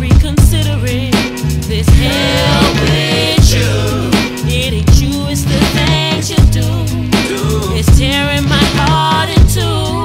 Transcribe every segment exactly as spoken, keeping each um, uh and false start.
reconsidering this hell with you. It ain't you, it's the things you do. It's tearing my heart in two.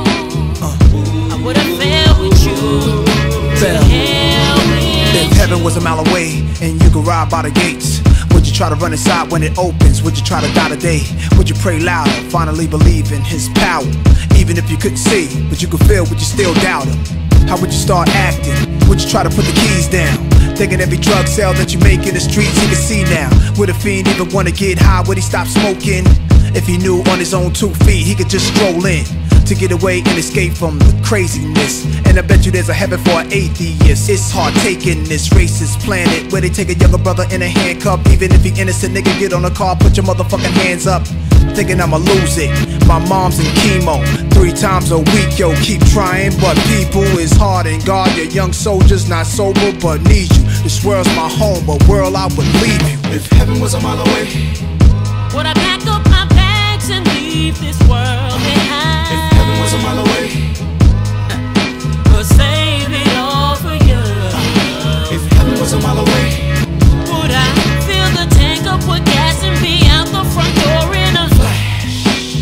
I would've failed with you. Fail. Hell with If heaven was a mile away and you could ride by the gates, would you try to run inside when it opens? Would you try to die today? Would you pray louder, finally believe in his power? Even if you couldn't see, but you could feel, would you still doubt him? How would you start acting? Would you try to put the keys down? Thinking every drug sale that you make in the streets he can see now. Would a fiend even wanna get high? Would he stop smoking? If he knew on his own two feet he could just stroll in to get away and escape from the craziness. And I bet you there's a heaven for an atheist. It's hard taking this racist planet where they take a younger brother in a handcuff. Even if he innocent, nigga, get on a car, put your motherfucking hands up. Thinking I'ma lose it. My mom's in chemo three times a week, yo, keep trying, but people is hard and God, your young soldiers not sober but need you. This world's my home, but world I would leave you. If heaven was a mile away, would I pack up my bags and leave this world behind? if heaven was a mile away, Or save it all for you? if heaven was a mile away, Would I fill the tank up with gas and be out the front door in a flash?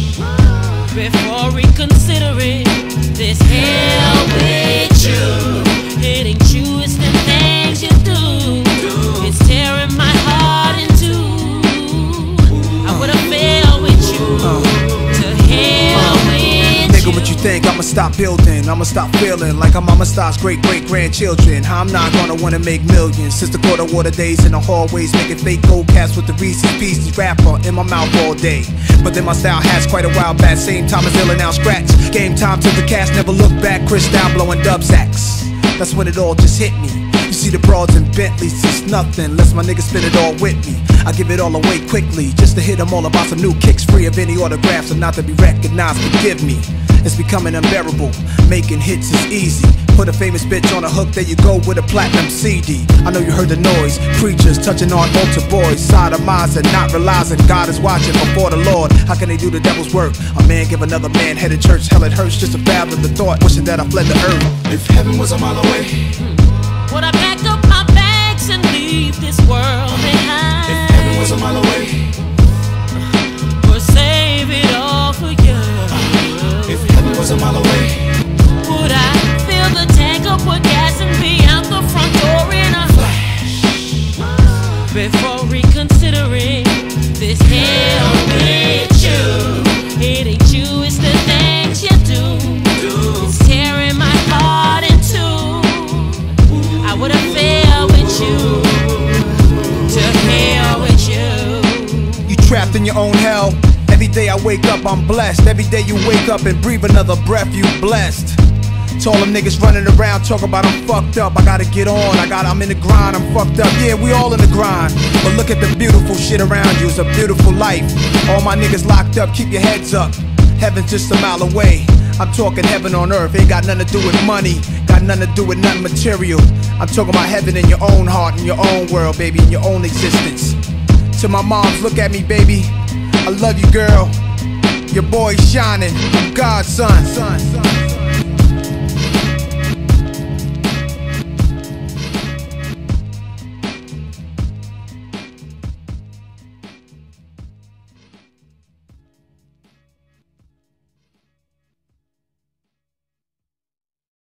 Before reconsidering this hell with you. It ain't you, it's the things you do. It's tearing my heart in two. I would've failed with you. To hell with Nigga, you. what you think? I'ma stop building, I'ma stop feeling like I'm Mama Star's great great grandchildren. How I'm not gonna wanna make millions. Since the quarter water days in the hallways, making fake gold caps with the Reese's Pieces wrapper in my mouth all day. But then my style has quite a while back. Same time as Ill now scratch. Game time to the cast, never look back. Chris down blowing dub sacks. That's when it all just hit me. You see the broads and Bentleys, it's nothing unless my niggas spin it all with me. I give it all away quickly, just to hit them all about some new kicks, free of any autographs or not to be recognized. Forgive me, it's becoming unbearable. Making hits is easy. Put a famous bitch on a hook, there you go with a platinum C D. I know you heard the noise, preachers touching on altar boys, sodomizing, not realizing God is watching before the Lord. How can they do the devil's work? A man give another man headed church, hell it hurts just to fathom the thought, wishing that I fled the earth. if heaven was a mile away, Would I pack up my bags and leave this world behind? if heaven was a mile away, Or save it all for you? if heaven was a mile away, Would I fill the tank up with gas and be out the front door in a flash? Before reconsidering this hell with you. It ain't you, it's the things you do. It's tearing my heart in two. I would've failed with you. To hell with you. You trapped in your own hell. Every day I wake up, I'm blessed. Every day you wake up and breathe another breath, you blessed. To all them niggas running around talking about I'm fucked up, I gotta get on, I got, I'm in the grind, I'm fucked up. Yeah, we all in the grind, but look at the beautiful shit around you, it's a beautiful life. All my niggas locked up, keep your heads up. Heaven's just a mile away. I'm talking heaven on earth, ain't got nothing to do with money, got nothing to do with nothing material. I'm talking about heaven in your own heart, in your own world, baby, in your own existence. To my moms, look at me, baby, I love you, girl. Your boy's shining, I'm God's son.